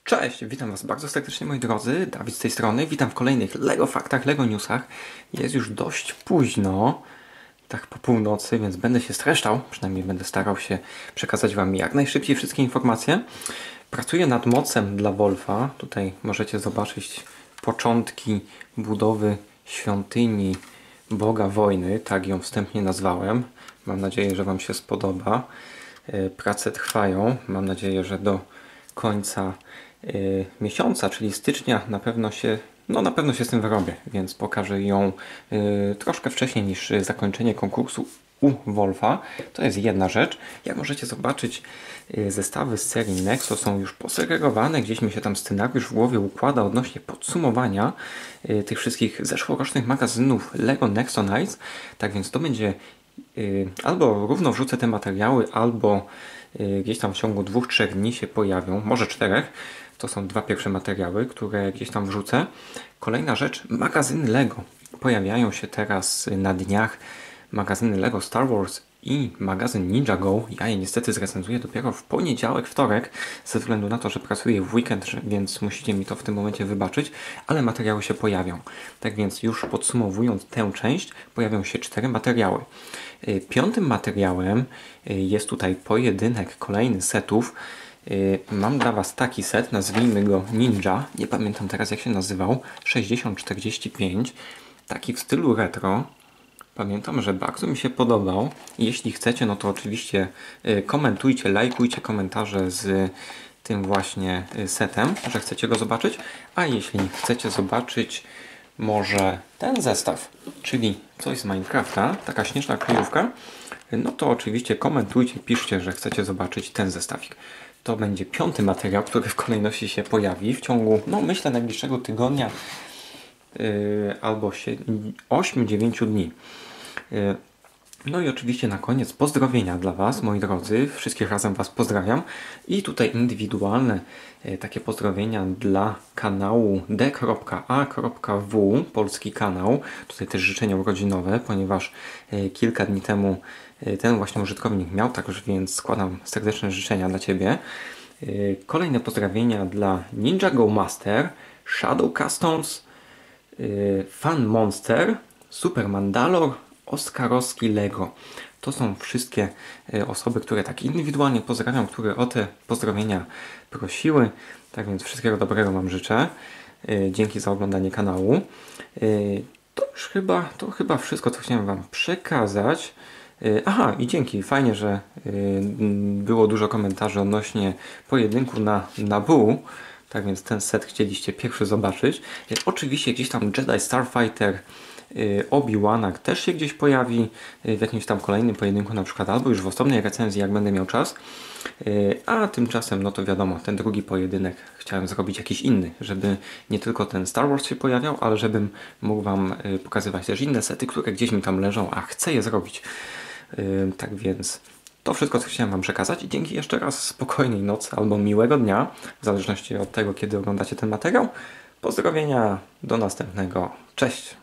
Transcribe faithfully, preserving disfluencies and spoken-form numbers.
Cześć, witam Was bardzo serdecznie moi drodzy, Dawid z tej strony, witam w kolejnych LEGO faktach, LEGO newsach. Jest już dość późno, tak po północy, więc będę się streszczał, przynajmniej będę starał się przekazać Wam jak najszybciej wszystkie informacje. Pracuję nad mocem dla Wolfa, tutaj możecie zobaczyć początki budowy świątyni Boga Wojny, tak ją wstępnie nazwałem. Mam nadzieję, że Wam się spodoba. Prace trwają, mam nadzieję, że do końca y, miesiąca, czyli stycznia, na pewno się, no na pewno się z tym wyrobię, więc pokażę ją y, troszkę wcześniej niż zakończenie konkursu u Wolfa. To jest jedna rzecz. Jak możecie zobaczyć, y, zestawy z serii Nexo są już posegregowane, gdzieś mi się tam scenariusz w głowie układa odnośnie podsumowania y, tych wszystkich zeszłorocznych magazynów LEGO Nexo Nights. Tak więc to będzie y, albo równo wrzucę te materiały, albo gdzieś tam w ciągu dwóch, trzech dni się pojawią, może czterech. To są dwa pierwsze materiały, które gdzieś tam wrzucę. Kolejna rzecz, magazyny LEGO. Pojawiają się teraz na dniach magazyny LEGO Star Wars i magazyn Ninjago. Ja je niestety zrecenzuję dopiero w poniedziałek, wtorek, ze względu na to, że pracuję w weekend, więc musicie mi to w tym momencie wybaczyć, ale materiały się pojawią. Tak więc już podsumowując tę część, pojawią się cztery materiały. Piątym materiałem jest tutaj pojedynek kolejny setów. Mam dla Was taki set, nazwijmy go Ninja, nie pamiętam teraz jak się nazywał, sześćdziesiąt czterdzieści pięć, taki w stylu retro. Pamiętam, że bardzo mi się podobał. Jeśli chcecie, no to oczywiście komentujcie, lajkujcie komentarze z tym właśnie setem, że chcecie go zobaczyć. A jeśli chcecie zobaczyć może ten zestaw, czyli coś z Minecrafta, taka śnieżna kryjówka, no to oczywiście komentujcie, piszcie, że chcecie zobaczyć ten zestawik. To będzie piąty materiał, który w kolejności się pojawi w ciągu, no myślę, najbliższego tygodnia yy, albo ośmiu dziewięciu dni. Yy, No i oczywiście na koniec pozdrowienia dla Was, moi drodzy. Wszystkich razem Was pozdrawiam. I tutaj indywidualne e, takie pozdrowienia dla kanału d a w, polski kanał. Tutaj też życzenia urodzinowe, ponieważ e, kilka dni temu e, ten właśnie użytkownik miał, także więc składam serdeczne życzenia dla Ciebie. E, kolejne pozdrowienia dla Ninjago Master, Shadow Customs, e, Fan Monster, Super Mandalor, Oskarowski LEGO. To są wszystkie osoby, które tak indywidualnie pozdrawiam, które o te pozdrowienia prosiły. Tak więc wszystkiego dobrego Wam życzę. Dzięki za oglądanie kanału. To już chyba, to chyba wszystko, co chciałem Wam przekazać. Aha, i dzięki. Fajnie, że było dużo komentarzy odnośnie pojedynku na Naboo. Tak więc ten set chcieliście pierwszy zobaczyć. Oczywiście gdzieś tam Jedi Starfighter Obi-Wanak też się gdzieś pojawi w jakimś tam kolejnym pojedynku, na przykład albo już w osobnej recenzji, jak będę miał czas. A tymczasem, no to wiadomo, ten drugi pojedynek chciałem zrobić jakiś inny, żeby nie tylko ten Star Wars się pojawiał, ale żebym mógł Wam pokazywać też inne sety, które gdzieś mi tam leżą, a chcę je zrobić. Tak więc to wszystko, co chciałem Wam przekazać i dzięki jeszcze raz spokojnej nocy albo miłego dnia, w zależności od tego, kiedy oglądacie ten materiał. Pozdrowienia, do następnego. Cześć!